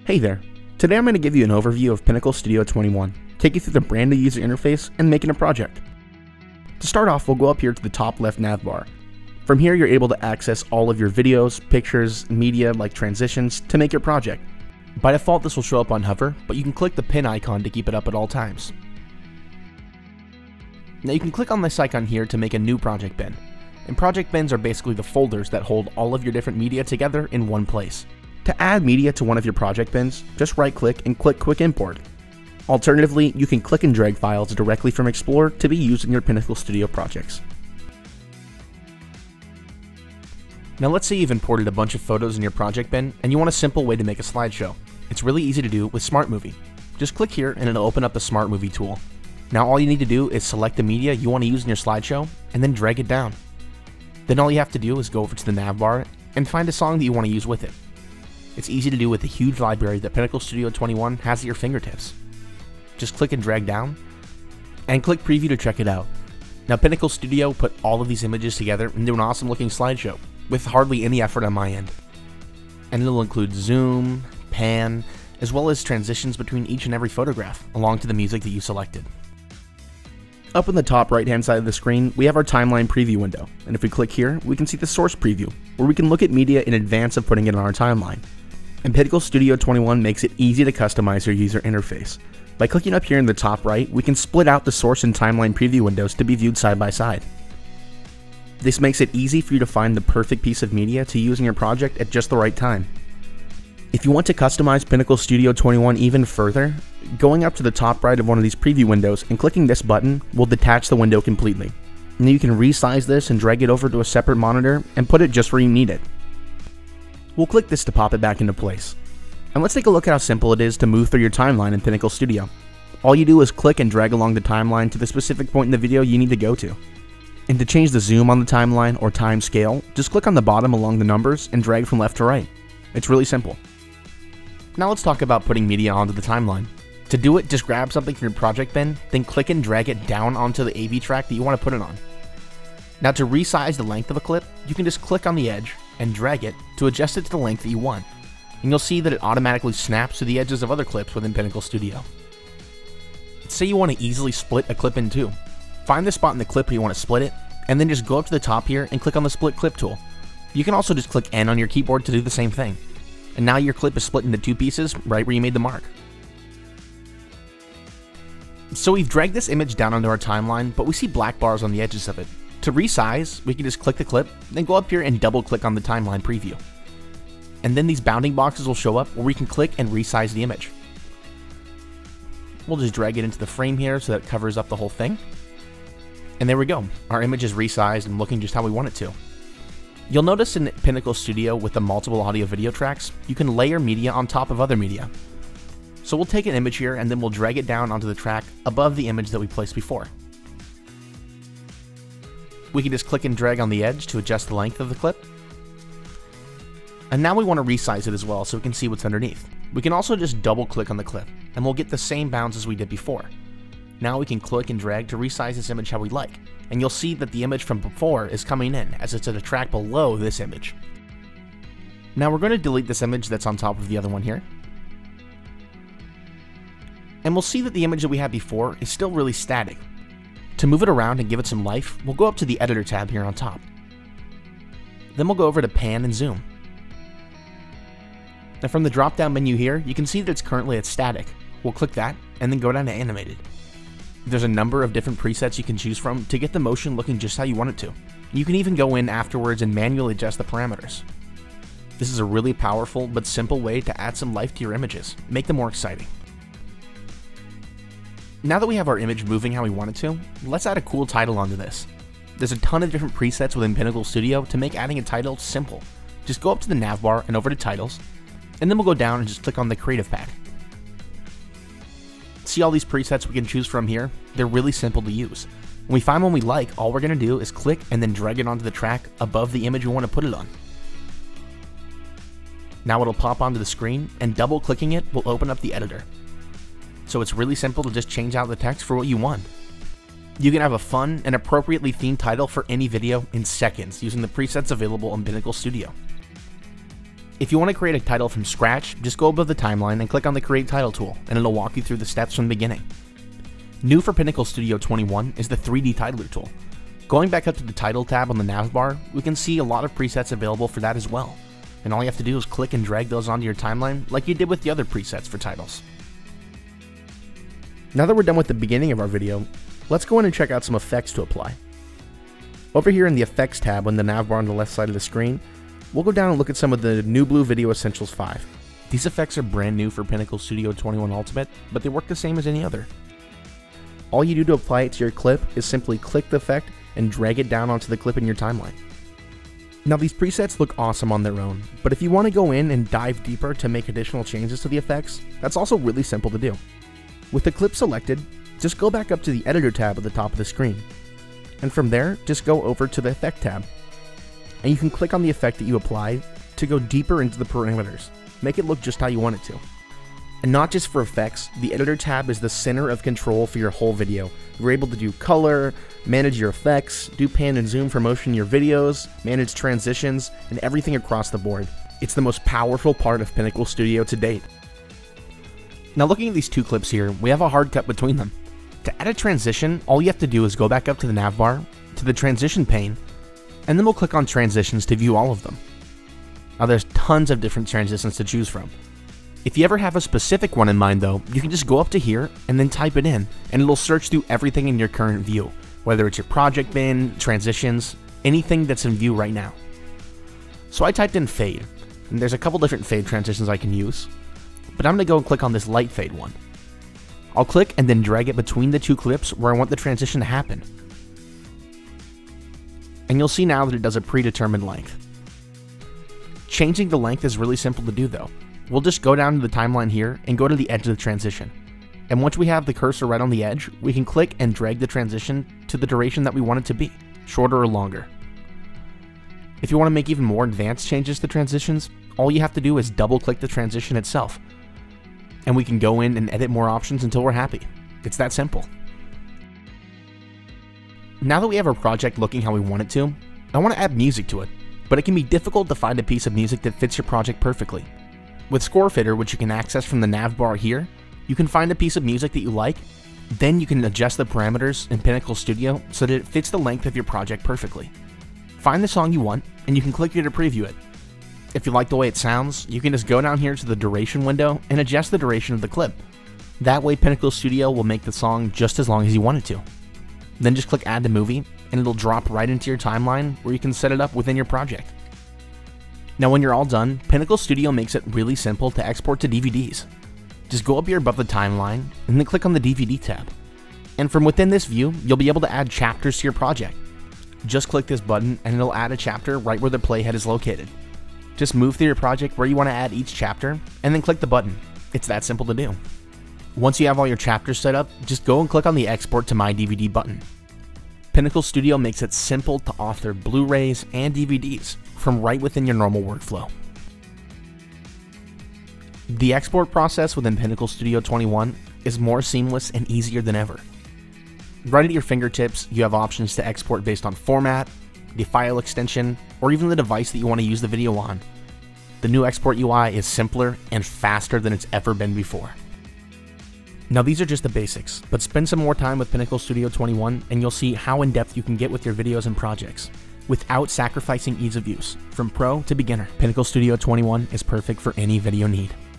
Hey there, today I'm going to give you an overview of Pinnacle Studio 21, take you through the brand new user interface, and making a project. To start off, we'll go up here to the top left nav bar. From here you're able to access all of your videos, pictures, media like transitions to make your project. By default this will show up on hover, but you can click the pin icon to keep it up at all times. Now you can click on this icon here to make a new project bin. And project bins are basically the folders that hold all of your different media together in one place. To add media to one of your project bins, just right click and click Quick Import. Alternatively, you can click and drag files directly from Explorer to be used in your Pinnacle Studio projects. Now let's say you've imported a bunch of photos in your project bin and you want a simple way to make a slideshow. It's really easy to do with Smart Movie. Just click here and it'll open up the Smart Movie tool. Now all you need to do is select the media you want to use in your slideshow and then drag it down. Then all you have to do is go over to the nav bar and find a song that you want to use with it. It's easy to do with the huge library that Pinnacle Studio 21 has at your fingertips. Just click and drag down, and click preview to check it out. Now Pinnacle Studio put all of these images together into an awesome looking slideshow, with hardly any effort on my end. And it'll include zoom, pan, as well as transitions between each and every photograph, along to the music that you selected. Up in the top right hand side of the screen, we have our timeline preview window, and if we click here, we can see the source preview, where we can look at media in advance of putting it on our timeline. And Pinnacle Studio 21 makes it easy to customize your user interface. By clicking up here in the top right, we can split out the source and timeline preview windows to be viewed side by side. This makes it easy for you to find the perfect piece of media to use in your project at just the right time. If you want to customize Pinnacle Studio 21 even further, going up to the top right of one of these preview windows and clicking this button will detach the window completely. And then you can resize this and drag it over to a separate monitor and put it just where you need it. We'll click this to pop it back into place. And let's take a look at how simple it is to move through your timeline in Pinnacle Studio. All you do is click and drag along the timeline to the specific point in the video you need to go to. And to change the zoom on the timeline or time scale, just click on the bottom along the numbers and drag from left to right. It's really simple. Now let's talk about putting media onto the timeline. To do it, just grab something from your project bin, then click and drag it down onto the AV track that you want to put it on. Now to resize the length of a clip, you can just click on the edge and drag it to adjust it to the length that you want. And you'll see that it automatically snaps to the edges of other clips within Pinnacle Studio. Say you want to easily split a clip in two. Find the spot in the clip where you want to split it, and then just go up to the top here and click on the split clip tool. You can also just click N on your keyboard to do the same thing. And now your clip is split into two pieces right where you made the mark. So we've dragged this image down onto our timeline, but we see black bars on the edges of it. To resize, we can just click the clip, then go up here and double click on the timeline preview. And then these bounding boxes will show up where we can click and resize the image. We'll just drag it into the frame here so that it covers up the whole thing. And there we go, our image is resized and looking just how we want it to. You'll notice in Pinnacle Studio with the multiple audio video tracks, you can layer media on top of other media. So we'll take an image here and then we'll drag it down onto the track above the image that we placed before. We can just click and drag on the edge to adjust the length of the clip. And now we want to resize it as well so we can see what's underneath. We can also just double click on the clip and we'll get the same bounds as we did before. Now we can click and drag to resize this image how we like, and you'll see that the image from before is coming in as it's at a track below this image. Now we're going to delete this image that's on top of the other one here. And we'll see that the image that we had before is still really static. To move it around and give it some life, we'll go up to the Editor tab here on top. Then we'll go over to Pan and Zoom. Now from the drop-down menu here, you can see that it's currently at static. We'll click that, and then go down to Animated. There's a number of different presets you can choose from to get the motion looking just how you want it to. You can even go in afterwards and manually adjust the parameters. This is a really powerful but simple way to add some life to your images, make them more exciting. Now that we have our image moving how we want it to, let's add a cool title onto this. There's a ton of different presets within Pinnacle Studio to make adding a title simple. Just go up to the nav bar and over to Titles, and then we'll go down and just click on the Creative Pack. See all these presets we can choose from here? They're really simple to use. When we find one we like, all we're going to do is click and then drag it onto the track above the image we want to put it on. Now it'll pop onto the screen, and double clicking it will open up the editor. So it's really simple to just change out the text for what you want. You can have a fun and appropriately themed title for any video in seconds using the presets available in Pinnacle Studio. If you want to create a title from scratch, just go above the timeline and click on the Create Title tool, and it'll walk you through the steps from the beginning. New for Pinnacle Studio 21 is the 3D Titler tool. Going back up to the Title tab on the nav bar, we can see a lot of presets available for that as well. And all you have to do is click and drag those onto your timeline like you did with the other presets for titles. Now that we're done with the beginning of our video, let's go in and check out some effects to apply. Over here in the Effects tab on the nav bar on the left side of the screen, we'll go down and look at some of the new Blue Video Essentials 5. These effects are brand new for Pinnacle Studio 21 Ultimate, but they work the same as any other. All you do to apply it to your clip is simply click the effect and drag it down onto the clip in your timeline. Now these presets look awesome on their own, but if you want to go in and dive deeper to make additional changes to the effects, that's also really simple to do. With the clip selected, just go back up to the Editor tab at the top of the screen. And from there, just go over to the Effect tab. And you can click on the effect that you applied to go deeper into the parameters. Make it look just how you want it to. And not just for effects, the Editor tab is the center of control for your whole video. You're able to do color, manage your effects, do pan and zoom for motion in your videos, manage transitions, and everything across the board. It's the most powerful part of Pinnacle Studio to date. Now looking at these two clips here, we have a hard cut between them. To add a transition, all you have to do is go back up to the nav bar, to the transition pane, and then we'll click on transitions to view all of them. Now there's tons of different transitions to choose from. If you ever have a specific one in mind though, you can just go up to here and then type it in, and it'll search through everything in your current view, whether it's your project bin, transitions, anything that's in view right now. So I typed in fade, and there's a couple different fade transitions I can use, but I'm going to go and click on this light fade one. I'll click and then drag it between the two clips where I want the transition to happen. And you'll see now that it does a predetermined length. Changing the length is really simple to do though. We'll just go down to the timeline here and go to the edge of the transition. And once we have the cursor right on the edge, we can click and drag the transition to the duration that we want it to be, shorter or longer. If you want to make even more advanced changes to transitions, all you have to do is double click the transition itself. And we can go in and edit more options until we're happy. It's that simple. Now that we have our project looking how we want it to, I want to add music to it, but it can be difficult to find a piece of music that fits your project perfectly. With Score Fitter, which you can access from the nav bar here, you can find a piece of music that you like, then you can adjust the parameters in Pinnacle Studio so that it fits the length of your project perfectly. Find the song you want, and you can click here to preview it. If you like the way it sounds, you can just go down here to the duration window and adjust the duration of the clip. That way Pinnacle Studio will make the song just as long as you want it to. Then just click Add to Movie, and it'll drop right into your timeline where you can set it up within your project. Now when you're all done, Pinnacle Studio makes it really simple to export to DVDs. Just go up here above the timeline, and then click on the DVD tab. And from within this view, you'll be able to add chapters to your project. Just click this button, and it'll add a chapter right where the playhead is located. Just move through your project where you want to add each chapter, and then click the button. It's that simple to do. Once you have all your chapters set up, just go and click on the Export to My DVD button. Pinnacle Studio makes it simple to author Blu-rays and DVDs from right within your normal workflow. The export process within Pinnacle Studio 21 is more seamless and easier than ever. Right at your fingertips, you have options to export based on format, the file extension, or even the device that you want to use the video on. The new export UI is simpler and faster than it's ever been before. Now these are just the basics, but spend some more time with Pinnacle Studio 21 and you'll see how in-depth you can get with your videos and projects, without sacrificing ease of use. From pro to beginner, Pinnacle Studio 21 is perfect for any video need.